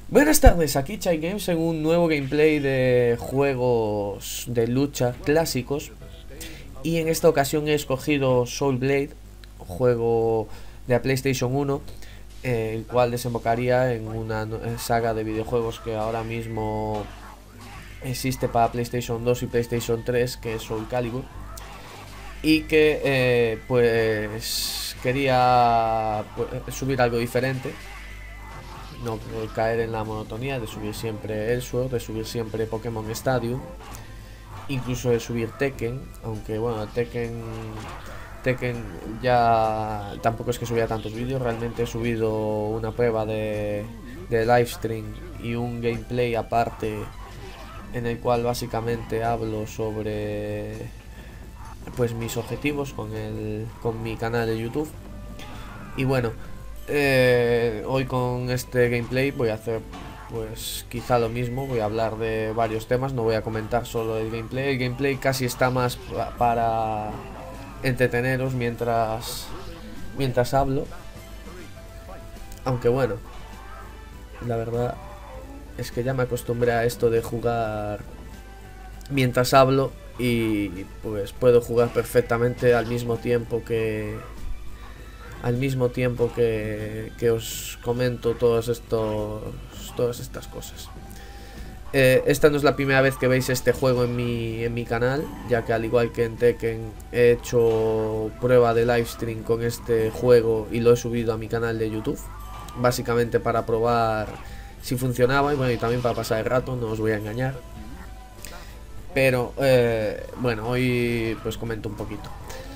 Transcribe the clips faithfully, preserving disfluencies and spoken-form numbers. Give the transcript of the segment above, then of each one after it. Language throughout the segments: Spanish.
Buenas tardes, aquí Chai Games en un nuevo gameplay de juegos de lucha clásicos. Y en esta ocasión he escogido Soul Blade, juego de la PlayStation uno, eh, el cual desembocaría en una saga de videojuegos que ahora mismo existe para PlayStation dos y PlayStation tres, que es Soul Calibur. Y que eh, pues quería pues, subir algo diferente. No caer en la monotonía de subir siempre Elsword, de subir siempre Pokémon Stadium, incluso de subir Tekken, aunque bueno, Tekken Tekken ya tampoco es que subía tantos vídeos. Realmente he subido una prueba de, de livestream y un gameplay aparte en el cual básicamente hablo sobre pues mis objetivos con el con mi canal de YouTube. Y bueno, Eh, hoy con este gameplay voy a hacer pues quizá lo mismo. Voy a hablar de varios temas, no voy a comentar solo el gameplay. El gameplay casi está más para entreteneros mientras mientras hablo. Aunque bueno, la verdad es que ya me acostumbré a esto de jugar mientras hablo, y pues puedo jugar perfectamente al mismo tiempo que al mismo tiempo que, que os comento todos estos, todas estas cosas. Eh, esta no es la primera vez que veis este juego en mi, en mi canal, ya que al igual que en Tekken he hecho prueba de livestream con este juego y lo he subido a mi canal de YouTube, básicamente para probar si funcionaba y bueno, y también para pasar el rato, no os voy a engañar. Pero eh, bueno, hoy pues comento un poquito.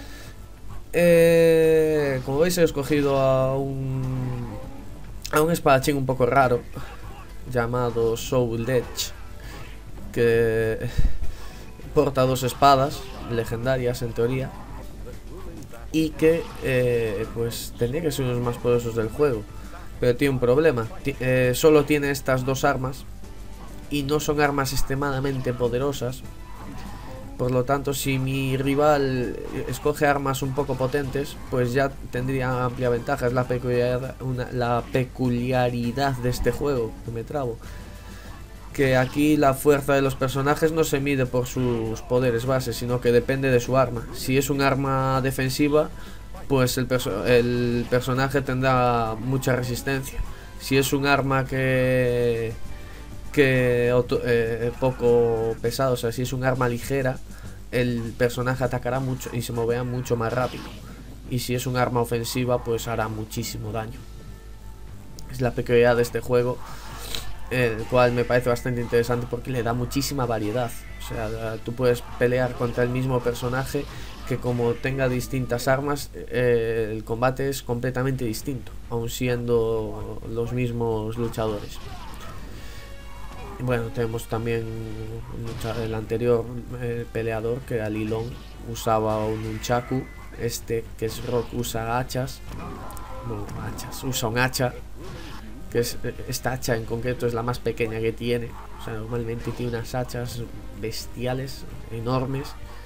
Eh, como veis, he escogido a un a un espadachín un poco raro llamado Soul Edge, que porta dos espadas legendarias en teoría, y que eh, pues tendría que ser uno de los más poderosos del juego, pero tiene un problema. Eh, solo tiene estas dos armas y no son armas extremadamente poderosas. Por lo tanto, si mi rival escoge armas un poco potentes, pues ya tendría amplia ventaja. Es la peculiaridad, una, la peculiaridad de este juego, que me trabo. Que aquí la fuerza de los personajes no se mide por sus poderes base, sino que depende de su arma. Si es un arma defensiva, pues el, perso el personaje tendrá mucha resistencia. Si es un arma que... que eh, poco pesado, o sea, si es un arma ligera, el personaje atacará mucho y se moverá mucho más rápido, y si es un arma ofensiva, pues hará muchísimo daño. Es la peculiaridad de este juego, el cual me parece bastante interesante porque le da muchísima variedad. O sea, tú puedes pelear contra el mismo personaje, que como tenga distintas armas, eh, el combate es completamente distinto, aun siendo los mismos luchadores. Bueno, tenemos también el anterior eh, peleador, que era Lilong, usaba un nunchaku. Este, que es Rock, usa hachas. No, hachas, usa un hacha, que es, esta hacha en concreto es la más pequeña que tiene. O sea, normalmente tiene unas hachas bestiales, enormes.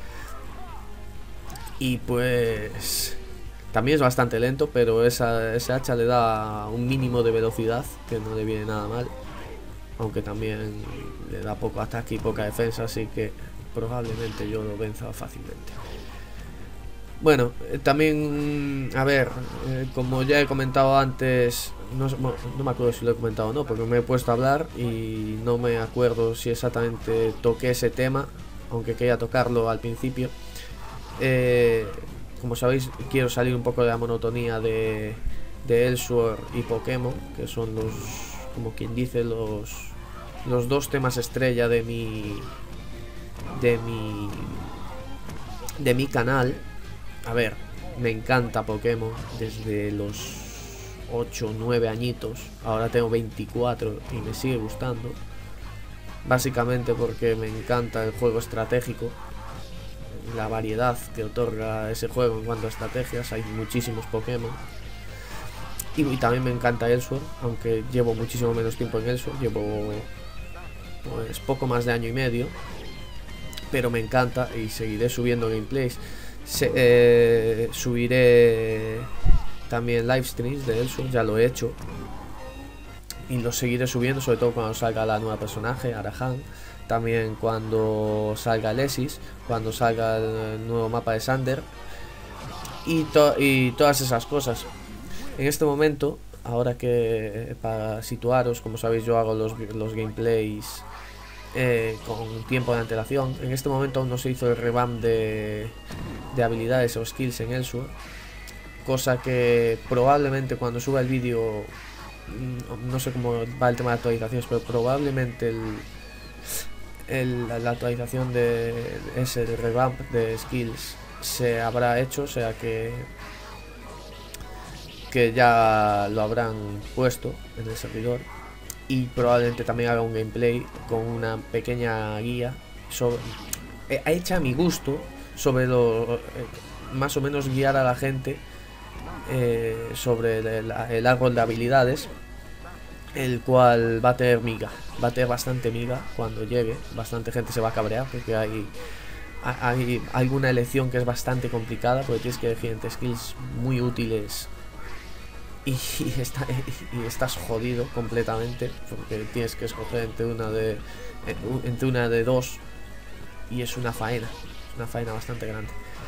Y pues también es bastante lento, pero esa, esa hacha le da un mínimo de velocidad, que no le viene nada mal. Aunque también le da poco ataque y poca defensa, así que probablemente yo lo venza fácilmente. Bueno, eh, también, a ver, eh, como ya he comentado antes, no, bueno, no me acuerdo si lo he comentado o no, porque me he puesto a hablar y no me acuerdo si exactamente toqué ese tema, aunque quería tocarlo al principio. Eh, como sabéis, quiero salir un poco de la monotonía de, de Elsword y Pokémon, que son los... como quien dice, los los dos temas estrella de mi de mi de mi canal. A ver, me encanta Pokémon desde los ocho o nueve añitos. Ahora tengo veinticuatro y me sigue gustando, básicamente porque me encanta el juego estratégico, la variedad que otorga ese juego en cuanto a estrategias. Hay muchísimos Pokémon. Y, y también me encanta Elsword, aunque llevo muchísimo menos tiempo en Elsword, llevo pues poco más de año y medio, pero me encanta y seguiré subiendo gameplays. Se, eh, subiré también live streams de Elsword, ya lo he hecho, y los seguiré subiendo, sobre todo cuando salga la nueva personaje, Arahan. También cuando salga Lesis, cuando salga el nuevo mapa de Sander y, to y todas esas cosas. En este momento, ahora que para situaros, como sabéis, yo hago los, los gameplays eh, con tiempo de antelación. En este momento aún no se hizo el revamp de, de habilidades o skills en Elsword, cosa que probablemente cuando suba el vídeo, no sé cómo va el tema de actualizaciones, pero probablemente el El, la actualización de ese de revamp de skills se habrá hecho, o sea que que ya lo habrán puesto en el servidor, y probablemente también haga un gameplay con una pequeña guía sobre, eh, hecha a mi gusto, sobre lo, eh, más o menos guiar a la gente eh, sobre el, el árbol de habilidades, el cual va a tener miga, va a tener bastante miga cuando llegue. Bastante gente se va a cabrear porque hay, hay alguna elección que es bastante complicada, porque tienes que elegir entre skills muy útiles y, y, está, y estás jodido completamente, porque tienes que escoger entre una de entre una de dos, y es una faena, es una faena bastante grande.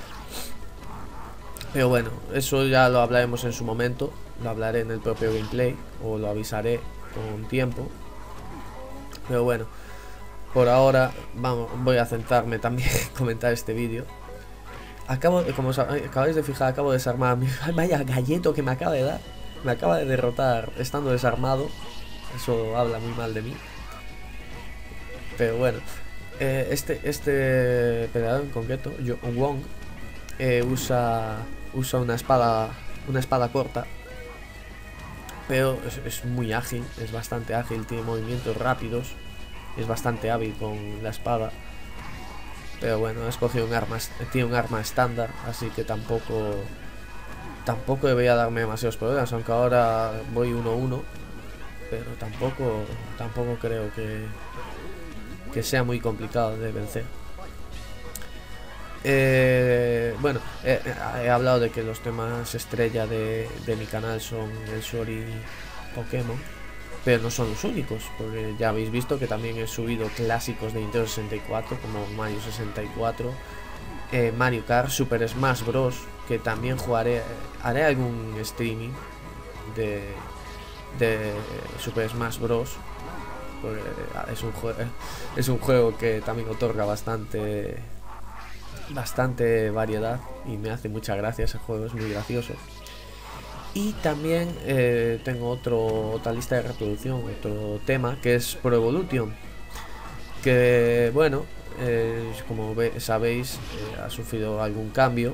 Pero bueno, eso ya lo hablaremos en su momento, lo hablaré en el propio gameplay o lo avisaré con tiempo. Pero bueno, por ahora vamos, voy a centrarme también en comentar este vídeo. Acabo, como os acabáis de fijar, acabo de desarmar. Vaya galleto que me acaba de dar. Me acaba de derrotar estando desarmado. Eso habla muy mal de mí. Pero bueno, eh, este este peleador en concreto, yo, Wong, eh, usa usa una espada una espada corta, pero es, es muy ágil, es bastante ágil, tiene movimientos rápidos, es bastante hábil con la espada. Pero bueno, ha escogido un arma, tiene un arma estándar, así que tampoco tampoco debería darme demasiados problemas, aunque ahora voy uno uno, pero tampoco tampoco creo que que sea muy complicado de vencer. Eh, bueno, eh, he hablado de que los temas estrella de, de mi canal son Elsword y Pokémon, pero no son los únicos, porque ya habéis visto que también he subido clásicos de Nintendo sesenta y cuatro como Mario sesenta y cuatro, eh, Mario Kart, Super Smash Bros, que también jugaré, haré algún streaming de, de Super Smash Bros, porque es un, es un juego que también otorga bastante bastante variedad y me hace mucha gracia ese juego, es muy gracioso. Y también eh, tengo otro, otra lista de reproducción, otro tema, que es Pro Evolution, que bueno, eh, como ve, sabéis, eh, ha sufrido algún cambio,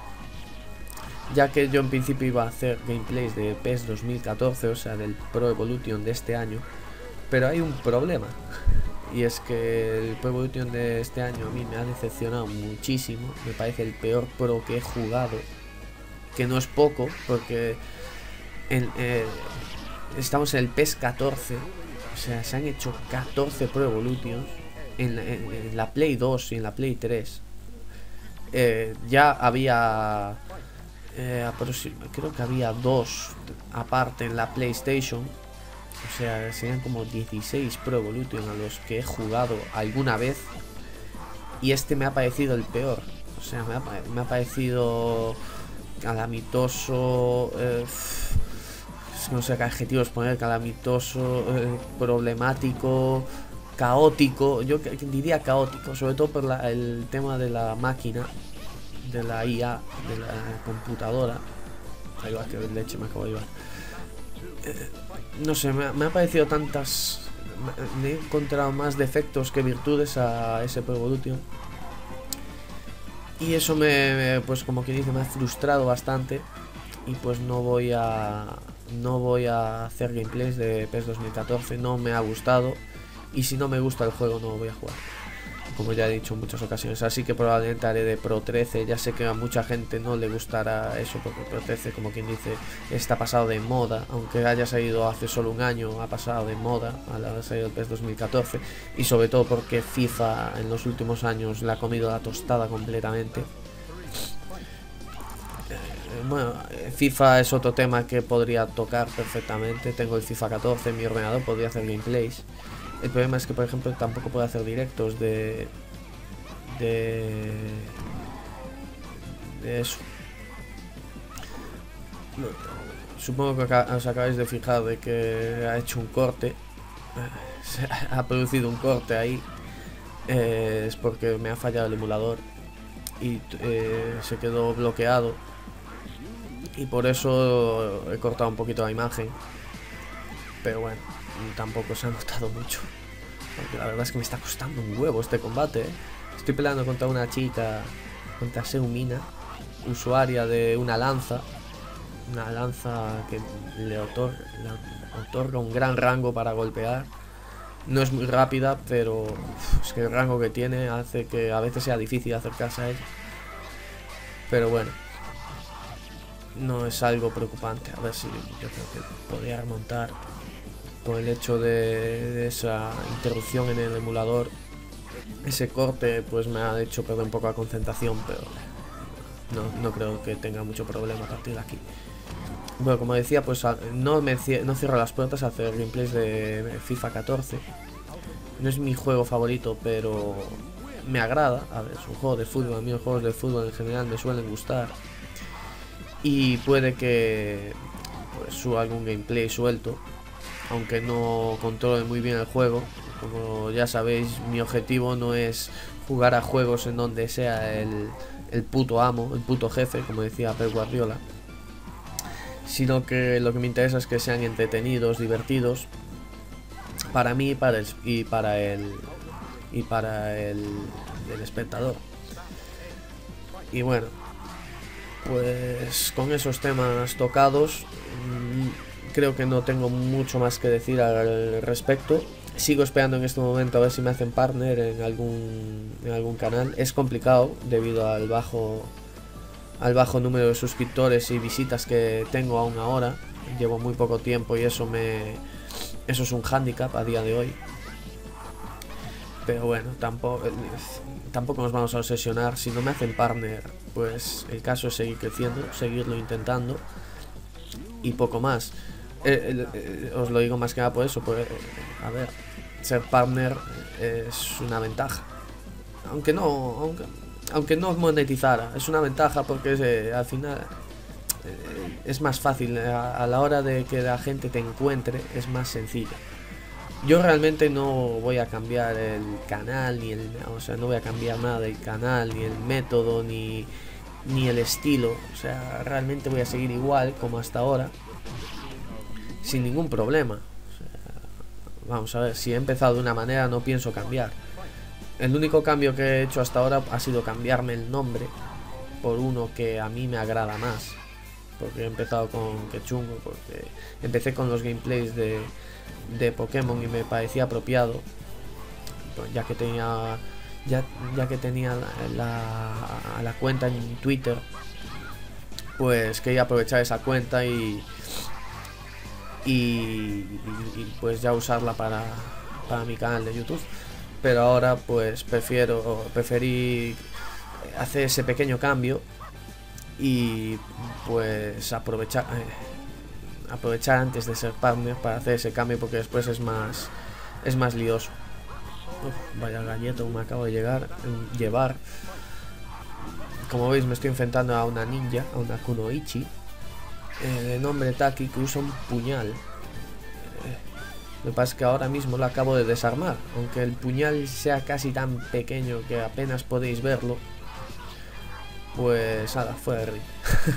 ya que yo en principio iba a hacer gameplays de PES dos mil catorce, o sea del Pro Evolution de este año, pero hay un problema. Y es que el Pro Evolution de este año a mí me ha decepcionado muchísimo. Me parece el peor Pro que he jugado, que no es poco, porque en, eh, estamos en el PES catorce. O sea, se han hecho catorce Pro Evolutions en, en, en la Play dos y en la Play tres. eh, Ya había eh, creo que había dos aparte en la PlayStation. O sea, serían como dieciséis Pro Evolution a los que he jugado alguna vez, y este me ha parecido el peor. O sea, me ha, me ha parecido calamitoso, eh, no sé qué adjetivos poner, calamitoso, eh, problemático, caótico. Yo diría caótico, sobre todo por la, el tema de la máquina, de la I A, de la computadora. Ahí va, que leche me acabo de llevar. Eh, no sé, me, me ha parecido tantas... Me, me he encontrado más defectos que virtudes a ese Pro Evolution. Y eso me, me, pues como quien dice, me ha frustrado bastante. Y pues no voy a... No voy a hacer gameplays de PES dos mil catorce, no me ha gustado. Y si no me gusta el juego no voy a jugar, como ya he dicho en muchas ocasiones. Así que probablemente haré de Pro trece. Ya sé que a mucha gente no le gustará eso, porque Pro trece, como quien dice, está pasado de moda. Aunque haya salido hace solo un año, ha pasado de moda al haber salido el PES dos mil catorce. Y sobre todo porque FIFA en los últimos años le ha comido la tostada completamente. bueno, FIFA es otro tema que podría tocar perfectamente. Tengo el FIFA catorce en mi ordenador, podría hacer gameplays. El problema es que, por ejemplo, tampoco puedo hacer directos de... De... De eso. Supongo que os acabáis de fijar de que ha hecho un corte. Se ha producido un corte ahí. Eh, es porque me ha fallado el emulador. Y eh, se quedó bloqueado. Y por eso he cortado un poquito la imagen. Pero bueno, tampoco se ha notado mucho. Porque la verdad es que me está costando un huevo este combate, ¿eh? Estoy peleando contra una chica, contra Seumina, usuaria de una lanza. Una lanza que le otorga, le otorga un gran rango para golpear. No es muy rápida, pero uf, es que el rango que tiene hace que a veces sea difícil acercarse a ella. Pero bueno, no es algo preocupante. A ver si yo creo que podría remontar. Por el hecho de, de esa interrupción en el emulador, ese corte pues me ha hecho perder un poco la concentración, pero no, no creo que tenga mucho problema a partir de aquí. Bueno, como decía, pues no, me, no cierro las puertas a hacer gameplays de FIFA catorce. No es mi juego favorito, pero me agrada. A ver, es un juego de fútbol. A mí los juegos de fútbol en general me suelen gustar. Y puede que pues suba algún gameplay suelto, aunque no controle muy bien el juego. Como ya sabéis, mi objetivo no es jugar a juegos en donde sea el, el puto amo, el puto jefe, como decía Pep Guardiola, sino que lo que me interesa es que sean entretenidos, divertidos, para mí para el, y para el y para el, el espectador. Y bueno, pues con esos temas tocados, mmm, creo que no tengo mucho más que decir al respecto. Sigo esperando en este momento a ver si me hacen partner en algún en algún canal. Es complicado debido al bajo al bajo número de suscriptores y visitas que tengo aún ahora. Llevo muy poco tiempo y eso me eso es un hándicap a día de hoy. Pero bueno, tampoco tampoco nos vamos a obsesionar. Si no me hacen partner, pues el caso es seguir creciendo, seguirlo intentando y poco más. Eh, eh, os lo digo más que nada por eso, pues, eh, a ver, ser partner es una ventaja, aunque no aunque, aunque no monetizara, es una ventaja porque eh, al final eh, es más fácil a, a la hora de que la gente te encuentre, es más sencillo. Yo realmente no voy a cambiar el canal ni el, o sea, no voy a cambiar nada del canal, ni el método, ni ni el estilo, o sea, realmente voy a seguir igual como hasta ahora, sin ningún problema. O sea, vamos a ver, si he empezado de una manera no pienso cambiar. El único cambio que he hecho hasta ahora ha sido cambiarme el nombre por uno que a mí me agrada más, porque he empezado con Quechungo, porque empecé con los gameplays de, de Pokémon y me parecía apropiado, pues ya que tenía ya, ya que tenía la, la, la cuenta en Twitter, pues quería aprovechar esa cuenta y Y, y, y pues ya usarla para, para mi canal de YouTube. Pero ahora pues prefiero preferí hacer ese pequeño cambio y pues aprovechar eh, aprovechar antes de ser partner para hacer ese cambio, porque después es más es más lioso. Uf, vaya galleta me acabo de llegar llevar. Como veis, me estoy enfrentando a una ninja, a una kunoichi, Eh, de nombre Taki, que usa un puñal. Eh, lo que pasa es que ahora mismo lo acabo de desarmar, aunque el puñal sea casi tan pequeño que apenas podéis verlo. Pues ahora fue de ring.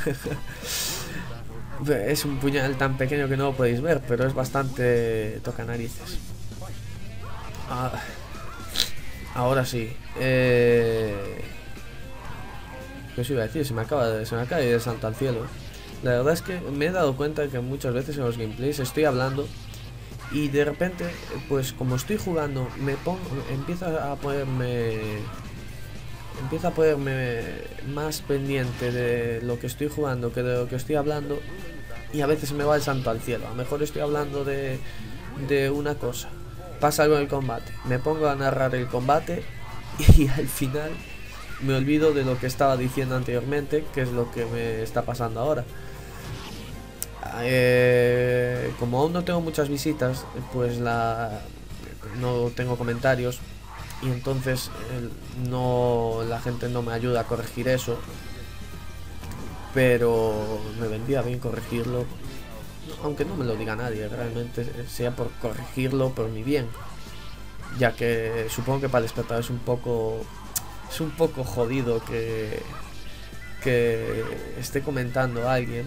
Es un puñal tan pequeño que no lo podéis ver, pero es bastante toca narices. Ah, ahora sí. Eh... ¿Qué os iba a decir? Se me acaba de, se me acaba de ir de santo al cielo. La verdad es que me he dado cuenta que muchas veces en los gameplays estoy hablando y de repente, pues como estoy jugando, me pongo, empiezo a ponerme, empiezo a ponerme más pendiente de lo que estoy jugando que de lo que estoy hablando, y a veces me va el santo al cielo. A lo mejor estoy hablando de, de una cosa, pasa algo en el combate, me pongo a narrar el combate y al final me olvido de lo que estaba diciendo anteriormente, que es lo que me está pasando ahora. Eh, como aún no tengo muchas visitas, pues la no tengo comentarios y entonces el, no la gente no me ayuda a corregir eso, pero me vendría bien corregirlo, aunque no me lo diga nadie, realmente sea por corregirlo por mi bien, ya que supongo que para el espectador es un poco es un poco jodido que que esté comentando a alguien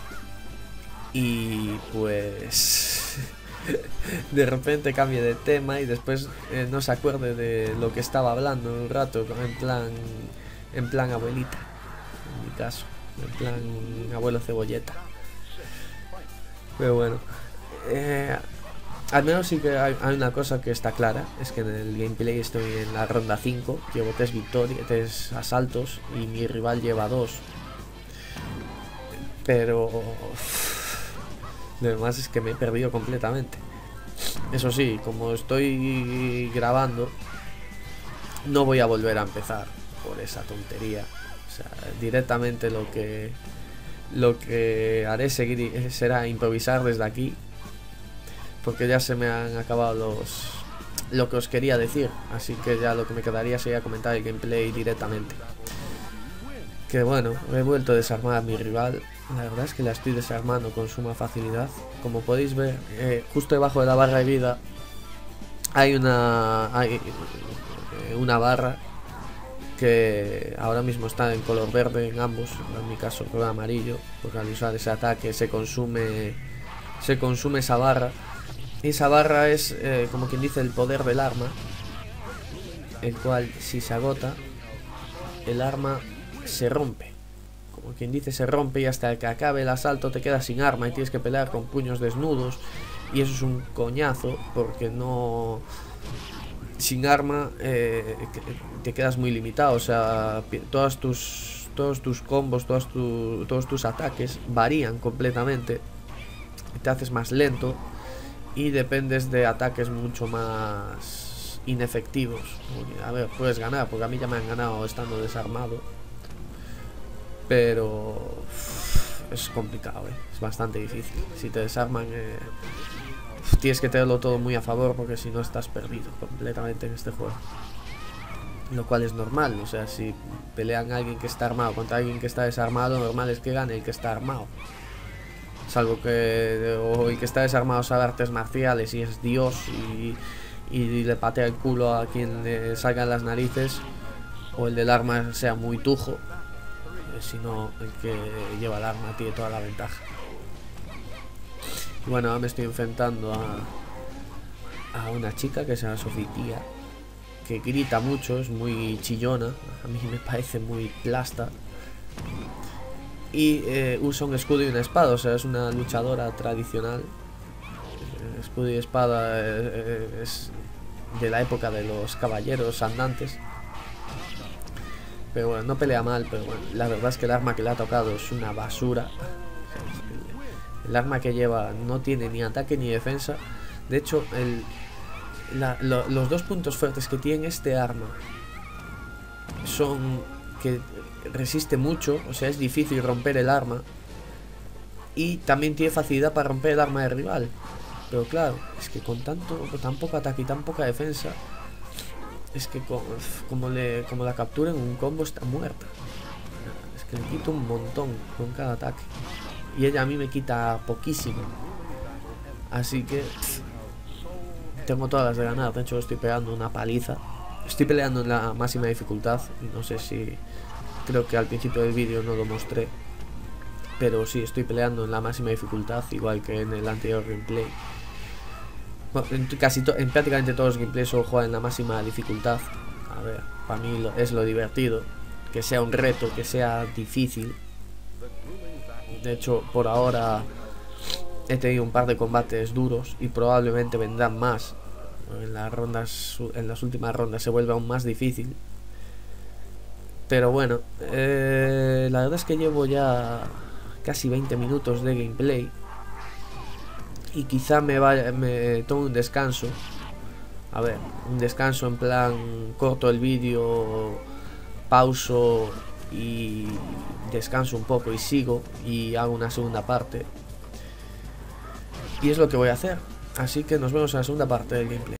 y pues de repente cambie de tema y después eh, no se acuerde de lo que estaba hablando un rato, en plan en plan abuelita, en mi caso, en plan abuelo cebolleta. Pero bueno, eh, al menos sí que hay, hay una cosa que está clara, es que en el gameplay estoy en la ronda cinco, llevo tres victorias, tres asaltos y mi rival lleva dos. Pero lo demás es que me he perdido completamente. Eso sí, como estoy grabando, no voy a volver a empezar por esa tontería. O sea, directamente lo que lo que haré seguir será improvisar desde aquí, porque ya se me han acabado los lo que os quería decir, así que ya lo que me quedaría sería comentar el gameplay directamente. Que bueno, he vuelto a desarmar a mi rival. La verdad es que la estoy desarmando con suma facilidad. Como podéis ver, eh, justo debajo de la barra de vida hay una hay eh, una barra que ahora mismo está en color verde en ambos, en mi caso color amarillo, porque al usar ese ataque se consume se consume esa barra. Y esa barra es eh, como quien dice el poder del arma, el cual si se agota el arma se rompe, como quien dice se rompe, y hasta que acabe el asalto te quedas sin arma y tienes que pelear con puños desnudos, y eso es un coñazo porque no sin arma eh, te quedas muy limitado. O sea, todas tus todos tus combos, todos, tu, todos tus ataques varían completamente, te haces más lento y dependes de ataques mucho más inefectivos. A ver, puedes ganar, porque a mí ya me han ganado estando desarmado, pero es complicado, ¿eh? Es bastante difícil. Si te desarman, eh, tienes que tenerlo todo muy a favor, porque si no estás perdido completamente en este juego. Lo cual es normal, o sea, si pelean a alguien que está armado contra alguien que está desarmado, lo normal es que gane el que está armado. Salvo que o el que está desarmado sabe artes marciales y es Dios y, y le patea el culo a quien le salgan las narices, o el del arma sea muy tujo. Si no, el que lleva el arma tiene toda la ventaja. Y bueno, ahora me estoy enfrentando a, a una chica que se llama Sofitía, que grita mucho, es muy chillona, a mí me parece muy plasta. Y eh, usa un escudo y una espada, o sea, es una luchadora tradicional. El escudo y espada eh, es de la época de los caballeros andantes. Pero bueno, no pelea mal, pero bueno, la verdad es que el arma que le ha tocado es una basura. El, el arma que lleva no tiene ni ataque ni defensa. De hecho, el, la, lo, los dos puntos fuertes que tiene este arma son que resiste mucho, o sea, es difícil romper el arma, y también tiene facilidad para romper el arma del rival. Pero claro, es que con tanto, con tan poco ataque y tan poca defensa, es que como, como, le, como la captura en un combo está muerta. Es que le quito un montón con cada ataque, y ella a mí me quita poquísimo. Así que tengo todas las de ganar. De hecho, estoy pegando una paliza. Estoy peleando en la máxima dificultad, y no sé si... Creo que al principio del vídeo no lo mostré, pero sí, estoy peleando en la máxima dificultad, igual que en el anterior gameplay. Bueno, en, casi to en prácticamente todos los gameplays solo juego en la máxima dificultad. A ver, para mí lo, es lo divertido, que sea un reto, que sea difícil. De hecho, por ahora he tenido un par de combates duros y probablemente vendrán más. En las rondas, en las últimas rondas se vuelve aún más difícil. Pero bueno, eh, la verdad es que llevo ya casi veinte minutos de gameplay, y quizá me vaya, me tome un descanso. A ver, un descanso en plan corto el vídeo pauso y descanso un poco y sigo y hago una segunda parte. Y es lo que voy a hacer. Así que nos vemos en la segunda parte del gameplay.